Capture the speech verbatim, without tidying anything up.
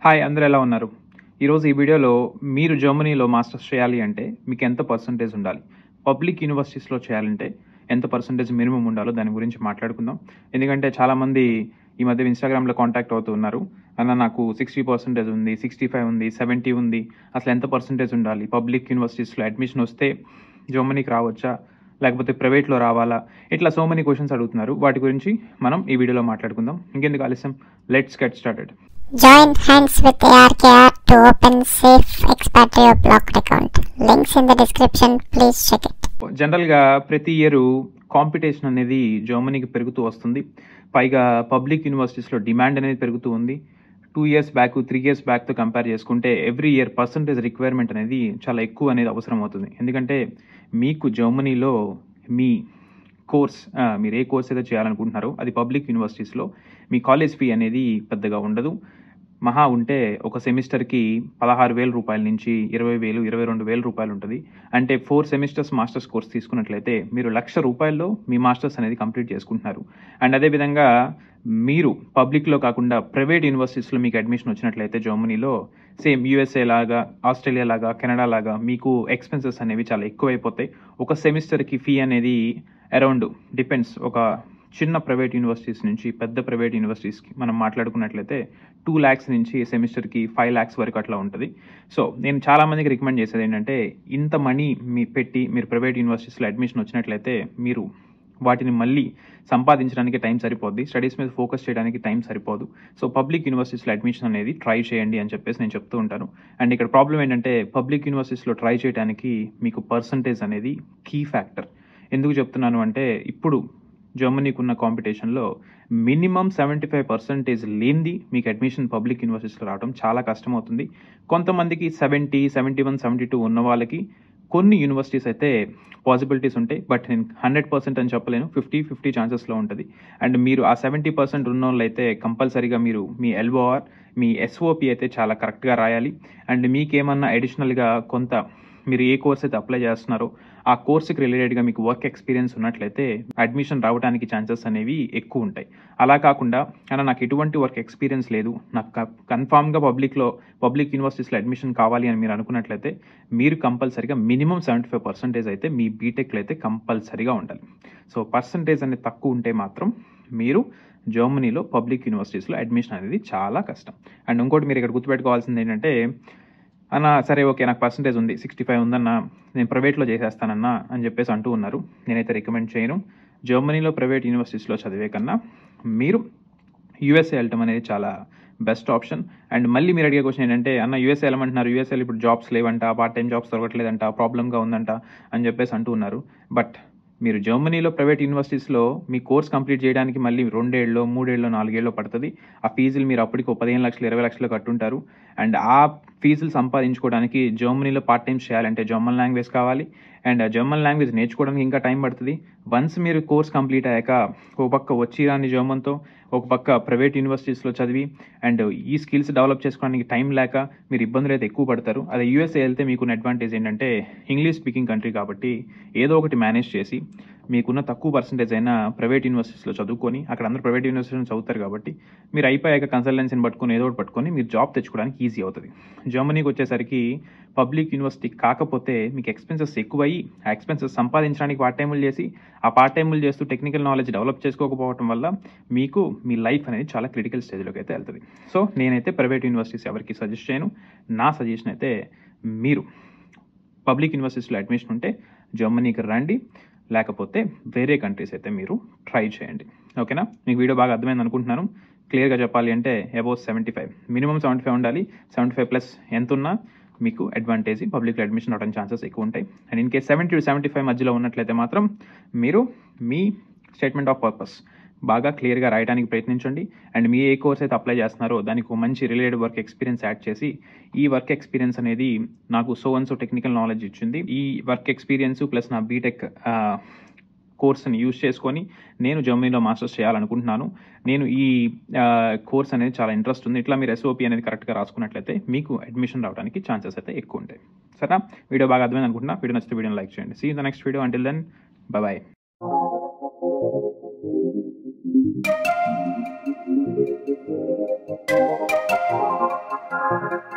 Hi, అందరూ ఎలా ఉన్నారు? ఈరోజు ఈ వీడియోలో మీరు జర్మనీలో మాస్టర్స్ చేయాలి అంటే మీకు ఎంత పర్సెంటేజ్ ఉండాలి? పబ్లిక్ యూనివర్సిటీస్‌లో చేయాలంటే ఎంత పర్సెంటేజ్ మినిమమ్ ఉండాలో దాని గురించి మాట్లాడుకుందాం. ఎందుకంటే చాలామంది ఈ మధ్య ఇన్‌స్టాగ్రామ్‌లో కాంటాక్ట్ అవుతూ ఉన్నారు. అన్న నాకు అరవై పర్సెంటేజ్ ఉంది, అరవై ఐదు ఉంది, డెబ్బై ఉంది. అసలు ఎంత పర్సెంటేజ్ ఉండాలి? పబ్లిక్ యూనివర్సిటీస్‌లో అడ్మిషన్ వస్తే జర్మనీకి రావచ్చా? లేకపోతే ప్రైవేట్‌లో రావాలా? ఇట్లా సో మెనీ క్వెషన్స్ అడుగుతున్నారు. వాటి గురించి మనం ఈ వీడియోలో మాట్లాడుకుందాం. ఇంకెందుకు ఆలస్యం, let's get started. Join hands with A R K R to open safe expatriate blocked account. Links in the description. Please check it. జనరల్గా ప్రతి ఇయర్ కాంపిటీషన్ అనేది జర్మనీకి పెరుగుతూ వస్తుంది. పైగా పబ్లిక్ యూనివర్సిటీస్లో డిమాండ్ అనేది పెరుగుతూ ఉంది. Two years back three years back compare చేసుకుంటే ఎవ్రీ ఇయర్ పర్సంటేజ్ రిక్వైర్మెంట్ అనేది చాలా ఎక్కువ అనేది అవసరం అవుతుంది. ఎందుకంటే మీకు జర్మనీలో మీ కోర్స్ మీరు ఏ కోర్స్ అయితే చేయాలనుకుంటున్నారో అది పబ్లిక్ యూనివర్సిటీస్లో మీ కాలేజ్ ఫీ అనేది పెద్దగా ఉండదు. మహా ఉంటే ఒక సెమిస్టర్కి పదహారు వేల రూపాయల నుంచి ఇరవై వేలు ఇరవై రెండు వేల రూపాయలు ఉంటుంది. అంటే ఫోర్ సెమిస్టర్స్ మాస్టర్స్ కోర్స్ తీసుకున్నట్లయితే మీరు లక్ష రూపాయల్లో మీ మాస్టర్స్ అనేది కంప్లీట్ చేసుకుంటున్నారు. అండ్ అదేవిధంగా మీరు పబ్లిక్లో కాకుండా ప్రైవేట్ యూనివర్సిటీస్లో మీకు అడ్మిషన్ వచ్చినట్లయితే జర్మనీలో సేమ్ యూఎస్ఏ లాగా, ఆస్ట్రేలియా లాగా, కెనడా లాగా మీకు ఎక్స్పెన్సెస్ అనేవి చాలా ఎక్కువైపోతాయి. ఒక సెమిస్టర్కి ఫీ అనేది అరౌండ్ డిపెండ్స్, ఒక చిన్న ప్రైవేట్ యూనివర్సిటీస్ నుంచి పెద్ద ప్రైవేట్ యూనివర్సిటీస్కి మనం మాట్లాడుకున్నట్లయితే టూ ల్యాక్స్ నుంచి సెమిస్టర్కి ఫైవ్ ల్యాక్స్ వరకు అట్లా ఉంటుంది. సో నేను చాలామందికి రికమెండ్ చేసేది ఏంటంటే, ఇంత మనీ మీ పెట్టి మీరు ప్రైవేట్ యూనివర్సిటీస్లో అడ్మిషన్ వచ్చినట్లయితే మీరు వాటిని మళ్ళీ సంపాదించడానికి టైం సరిపోద్ది, స్టడీస్ మీద ఫోకస్ చేయడానికి టైం సరిపోదు. సో పబ్లిక్ యూనివర్సిటీస్లో అడ్మిషన్ అనేది ట్రై చేయండి అని చెప్పేసి నేను చెప్తూ ఉంటాను. అండ్ ఇక్కడ ప్రాబ్లం ఏంటంటే, పబ్లిక్ యూనివర్సిటీస్లో ట్రై చేయడానికి మీకు పర్సంటేజ్ అనేది కీ ఫ్యాక్టర్. ఎందుకు చెప్తున్నాను అంటే, ఇప్పుడు జర్మనీకి ఉన్న కాంపిటీషన్లో మినిమం సెవెంటీ ఫైవ్ పర్సెంటేజ్ లేనిది మీకు అడ్మిషన్ పబ్లిక్ యూనివర్సిటీస్లో రావడం చాలా కష్టమవుతుంది. కొంతమందికి seventy seventy one seventy two ఉన్న వాళ్ళకి కొన్ని యూనివర్సిటీస్ అయితే పాసిబిలిటీస్ ఉంటాయి. బట్ నేను హండ్రెడ్ పర్సెంట్ అని చెప్పలేను, ఫిఫ్టీ ఫిఫ్టీ ఛాన్సెస్లో ఉంటుంది. అండ్ మీరు ఆ సెవెంటీ పర్సెంట్ ఉన్న వాళ్ళు అయితే కంపల్సరీగా మీరు మీ ఎల్ఓఆర్ మీ ఎస్ఓపి అయితే చాలా కరెక్ట్గా రాయాలి. అండ్ మీకేమన్నా అడిషనల్గా కొంత మీరు ఏ కోర్స్ అయితే అప్లై చేస్తున్నారో ఆ కోర్సుకి రిలేటెడ్గా మీకు వర్క్ ఎక్స్పీరియన్స్ ఉన్నట్లయితే అడ్మిషన్ రావడానికి ఛాన్సెస్ అనేవి ఎక్కువ ఉంటాయి. అలా కాకుండా అలా నాకు ఎటువంటి వర్క్ ఎక్స్పీరియన్స్ లేదు, నాకు కన్ఫామ్గా పబ్లిక్లో పబ్లిక్ యూనివర్సిటీస్లో అడ్మిషన్ కావాలి అని మీరు అనుకున్నట్లయితే మీరు కంపల్సరీగా మినిమం సెవెంటీ ఫైవ్ పర్సెంటేజ్ అయితే మీ బీటెక్లో అయితే కంపల్సరీగా ఉండాలి. సో పర్సంటేజ్ అనేది తక్కువ ఉంటే మాత్రం మీరు జర్మనీలో పబ్లిక్ యూనివర్సిటీస్లో అడ్మిషన్ అనేది చాలా కష్టం. అండ్ ఇంకోటి మీరు ఇక్కడ గుర్తుపెట్టుకోవాల్సింది ఏంటంటే, అన్న సరే ఓకే నాకు పర్సంటేజ్ ఉంది, సిక్స్టీ ఫైవ్ ఉందన్న, నేను ప్రైవేట్లో చేసేస్తానన్నా అని చెప్పేసి అంటూ ఉన్నారు. నేనైతే రికమెండ్ చేయను. జర్మనీలో ప్రైవేట్ యూనివర్సిటీస్లో చదివే కన్నా మీరు యూఎస్ఏ వెళ్ళటం అనేది చాలా బెస్ట్ ఆప్షన్. అండ్ మళ్ళీ మీరు అడిగే క్వశ్చన్ ఏంటంటే, అన్న యూఎస్ఏ వెళ్ళమంటున్నారు, యూఎస్ఏలో ఇప్పుడు జాబ్స్ లేవంట, పార్ట్ టైం జాబ్స్ దొరకట్లేదంట, ప్రాబ్లంగా ఉందంట అని చెప్పేసి అంటూ ఉన్నారు. బట్ మీరు జర్మనీలో ప్రైవేట్ యూనివర్సిటీస్లో మీ కోర్స్ కంప్లీట్ చేయడానికి మళ్ళీ రెండేళ్ళు మూడేళ్ళు నాలుగేళ్ళు పడుతుంది. ఆ ఫీజులు మీరు అప్పటికి పదిహేను లక్షలు ఇరవై లక్షలు కట్టుంటారు. అండ్ ఆ ఫీజులు సంపాదించుకోవడానికి జర్మనీలో పార్ట్ టైం చేయాలంటే జర్మన్ లాంగ్వేజ్ కావాలి. అండ్ ఆ జర్మన్ లాంగ్వేజ్ నేర్చుకోవడానికి ఇంకా టైం పడుతుంది. వన్స్ మీరు కోర్స్ కంప్లీట్ అయ్యాక ఒక పక్క వచ్చి రాని జర్మన్తో, ఒక పక్క ప్రైవేట్ యూనివర్సిటీస్లో చదివి అండ్ ఈ స్కిల్స్ డెవలప్ చేసుకోవడానికి టైం లేక మీరు ఇబ్బందులు అయితే ఎక్కువ పడతారు. అదే యూఎస్ఏ వెళ్తే మీకున్న అడ్వాంటేజ్ ఏంటంటే, ఇంగ్లీష్ స్పీకింగ్ కంట్రీ కాబట్టి ఏదో ఒకటి మేనేజ్ చేసి మీకున్న తక్కువ పర్సంటేజ్ అయినా ప్రైవేట్ యూనివర్సిటీస్లో చదువుకొని, అక్కడ అందరూ ప్రైవేట్ యూనివర్సిటీలో చదువుతారు కాబట్టి మీరు అయిపోయాక కన్సల్టెన్సీని పట్టుకొని ఏదో ఒకటి పట్టుకొని మీరు జాబ్ తెచ్చుకోవడానికి ఈజీ అవుతుంది. జర్మనీకి వచ్చేసరికి పబ్లిక్ యూనివర్సిటీ కాకపోతే మీకు ఎక్స్పెన్సెస్ ఎక్కువయ్యి ఆ ఎక్స్పెన్సెస్ సంపాదించడానికి పార్ట్ టైములు చేసి ఆ పార్ట్ టైములు చేస్తూ టెక్నికల్ నాలెడ్జ్ డెవలప్ చేసుకోకపోవడం వల్ల మీకు మీ లైఫ్ అనేది చాలా క్రిటికల్ స్టేజ్లోకి అయితే వెళ్తుంది. సో నేనైతే ప్రైవేట్ యూనివర్సిటీస్ ఎవరికి సజెస్ట్ చేయను. నా సజెషన్ అయితే మీరు పబ్లిక్ యూనివర్సిటీస్లో అడ్మిషన్ ఉంటే జర్మనీకి రండి, లేకపోతే వేరే కంట్రీస్ అయితే మీరు ట్రై చేయండి. ఓకేనా? మీకు వీడియో బాగా అర్థమైంది అనుకుంటున్నాను. క్లియర్గా చెప్పాలి అంటే above seventy five minimum seventy five ఉండాలి. సెవెంటీ ఫైవ్ ప్లస్ ఎంత ఉన్నా మీకు అడ్వాంటేజ్ పబ్లిక్లో అడ్మిషన్ అవడానికి ఛాన్సెస్ ఎక్కువ ఉంటాయి. And in case seventy to seventy five మధ్యలో ఉన్నట్లయితే మాత్రం మీరు మీ స్టేట్మెంట్ ఆఫ్ పర్పస్ బాగా క్లియర్గా రాయడానికి ప్రయత్నించండి. అండ్ మీ ఏ కోర్స్ అయితే అప్లై చేస్తున్నారో దానికి ఒక మంచి రిలేటెడ్ వర్క్ ఎక్స్పీరియన్స్ యాడ్ చేసి, ఈ వర్క్ ఎక్స్పీరియన్స్ అనేది నాకు so and so technical knowledge ఇచ్చింది, ఈ వర్క్ ఎక్స్పీరియన్స్ ప్లస్ నా బీటెక్ కోర్స్ని యూజ్ చేసుకొని నేను జర్మనీలో మాస్టర్స్ చేయాలనుకుంటున్నాను, నేను ఈ కోర్స్ అనేది చాలా ఇంట్రెస్ట్ ఉంది, ఇట్లా మీరు ఎస్ఓపి అనేది కరెక్ట్గా రాసుకున్నట్లయితే మీకు అడ్మిషన్ రావడానికి ఛాన్సెస్ అయితే ఎక్కువ ఉంటాయి. సరేనా? వీడియో బాగా అర్థమైంది అనుకుంటున్నా. వీడియో నచ్చితే వీడియోని లైక్ చేయండి. See in the next video. Until then bye bye. you.